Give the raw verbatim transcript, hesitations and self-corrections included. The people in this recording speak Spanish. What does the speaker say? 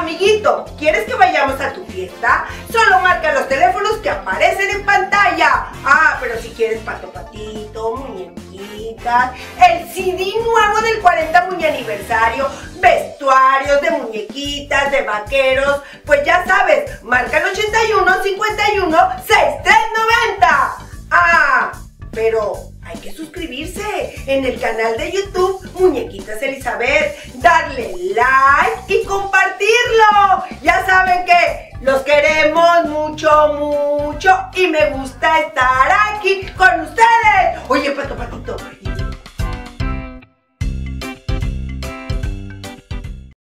Amiguito, ¿quieres que vayamos a tu fiesta? Solo marca los teléfonos que aparecen en pantalla. Ah, pero si quieres Pato Patito, muñequitas, el C D nuevo del cuarenta Muñe Aniversario, vestuarios de muñequitas, de vaqueros, pues ya sabes, marca el ochenta y uno, cincuenta y uno, sesenta y tres noventa. Ah, pero hay que suscribirse en el canal de YouTube Muñequitas Elizabeth, darle like y compartirlo. Ya saben que los queremos mucho, mucho y me gusta estar aquí con ustedes. Oye, Pato Patito,